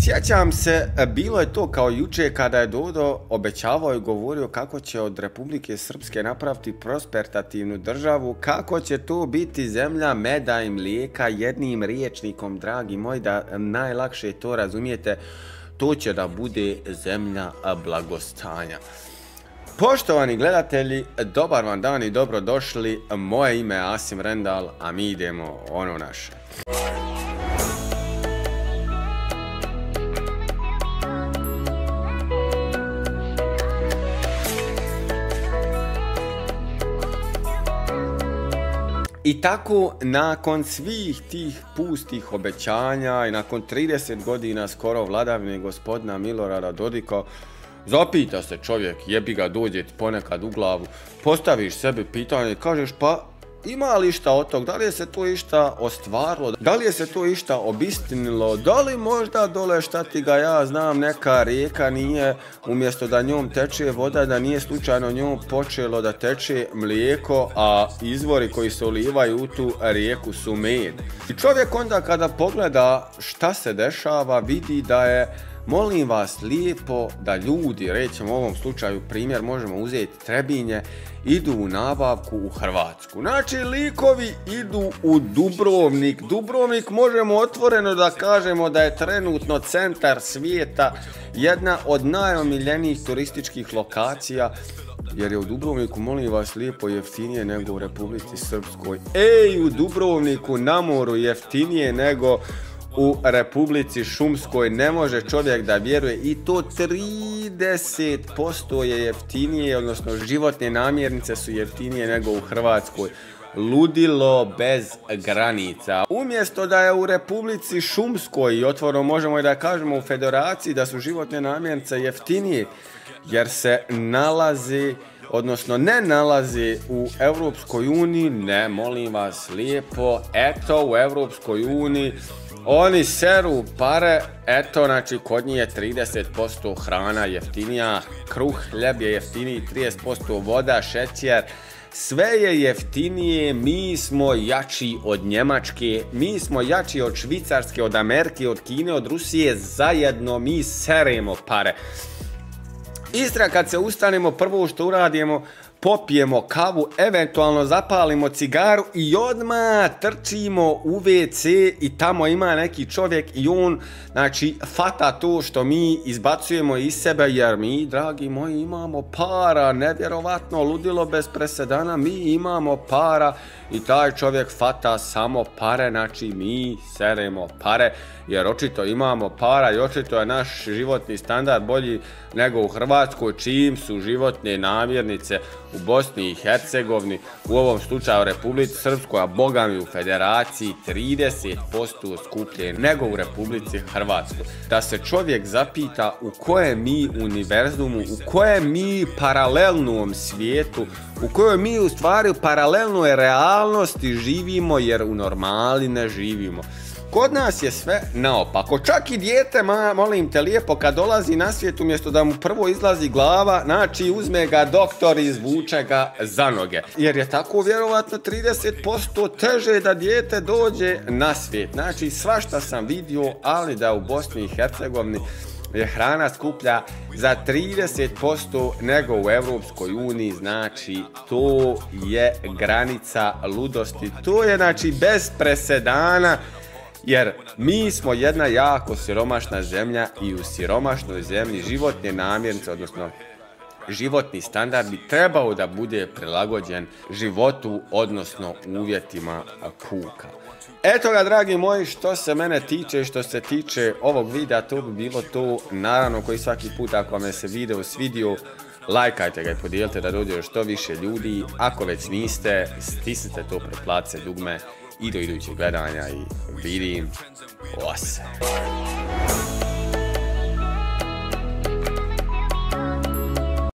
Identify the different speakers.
Speaker 1: Sjećam se, bilo je to kao juče kada je Dodo obećavao i govorio kako će od Republike Srpske napraviti prosperitativnu državu, kako će to biti zemlja meda i mlijeka, jednim rječnikom, dragi moji, da najlakše to razumijete, to će da bude zemlja blagostanja. Poštovani gledatelji, dobar vam dan i dobrodošli, moje ime je Asim Rendal, a mi idemo ono naše. I tako, nakon svih tih pustih obećanja i nakon 30 godina skoro vladavine gospodina Milorada Dodika, zapita se čovjek, jebi ga, dođe ponekad u glavu, postaviš sebi pitanje, kažeš pa ima li išta od tog, da li je se to išta ostvarilo, da li je se to išta obistinilo, da li možda dole šta ti ga ja znam neka rijeka nije, umjesto da njom teče voda, da nije slučajno njom počelo da teče mlijeko, a izvori koji se ulivaju u tu rijeku su med. I čovjek onda kada pogleda šta se dešava vidi da je, molim vas lijepo, da ljudi, rećemo u ovom slučaju primjer, možemo uzeti Trebinje, idu u nabavku u Hrvatsku. Znači, likovi idu u Dubrovnik. Dubrovnik možemo otvoreno da kažemo da je trenutno centar svijeta, jedna od najomiljenijih turističkih lokacija, jer je u Dubrovniku, molim vas lijepo, jeftinije nego u Republici Srpskoj. Ej, u Dubrovniku na moru jeftinije nego u Republici Šumskoj, ne može čovjek da vjeruje, i to 30% je jeftinije, odnosno životne namirnice su jeftinije nego u Hrvatskoj. Ludilo bez granica. Umjesto da je u Republici Šumskoj, i otvoreno možemo i da kažemo u Federaciji, da su životne namirnice jeftinije, jer se nalazi, odnosno ne nalazi u Europskoj uniji, ne, molim vas lijepo, eto u Europskoj uniji oni seru pare, eto, znači kod njih je 30% hrana jeftinija, kruh, hljeb je jeftiniji, 30% voda, šećer, sve je jeftinije, mi smo jači od Njemačke, mi smo jači od Švicarske, od Amerike, od Kine, od Rusije, zajedno mi seremo pare. Istra, kad se ustanemo, prvo što uradimo, popijemo kavu, eventualno zapalimo cigaru i odmah trčimo u WC i tamo ima neki čovjek i on, znači, fata to što mi izbacujemo iz sebe, jer mi, dragi moji, imamo para, nevjerovatno, ludilo bez presedana, mi imamo para i taj čovjek fata samo pare, znači mi seremo pare, jer očito imamo para i očito je naš životni standard bolji nego u Hrvatskoj, čim su životne namirnice u Bosni i Hercegovini, u ovom slučaju Republici Srpskoj, a boga mi u Federaciji 30% skuplje nego u Republici Hrvatskoj. Da se čovjek zapita u kojem mi univerzumu, u kojem mi paralelnom svijetu, u kojoj mi u stvari paralelnoj realnosti živimo, jer u normali ne živimo. Kod nas je sve naopako. Čak i dijete, molim te lijepo, kad dolazi na svijet, umjesto da mu prvo izlazi glava, znači uzme ga doktor i izvuče ga za noge. Jer je tako vjerovatno 30% teže da dijete dođe na svijet. Znači svašta sam vidio, ali da u Bosni i Hercegovini je hrana skuplja za 30% nego u Europskoj uniji, znači to je granica ludosti. To je znači bez presedana. Jer mi smo jedna jako siromašna zemlja i u siromašnoj zemlji životne namirnice, odnosno životni standard bi trebao da bude prilagođen životu, odnosno uvjetima kuka. Eto ga, dragi moji, što se mene tiče i što se tiče ovog videa, to bi bilo to. Naravno, koji svaki put, ako vam se video svidio, lajkajte ga i podijelite da dođe što više ljudi. Ako već niste, stisnite to pretplace dugme i do idućeg gledanja i vidim se.